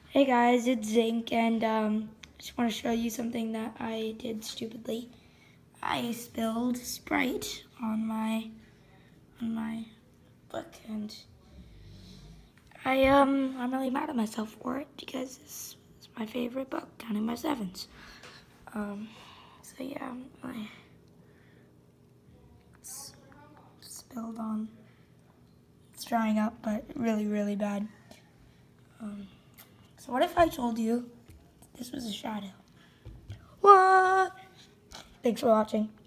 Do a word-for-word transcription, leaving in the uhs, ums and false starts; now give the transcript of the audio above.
Hey guys, it's Zinc, and um, I just want to show you something that I did stupidly. I spilled Sprite on my on my book, and I um I'm really mad at myself for it because this is my favorite book, Counting My Sevens. Um, so yeah, I it's spilled on. It's drying up, but really, really bad. Um, so what if I told you this was a shadow? What? Thanks for watching.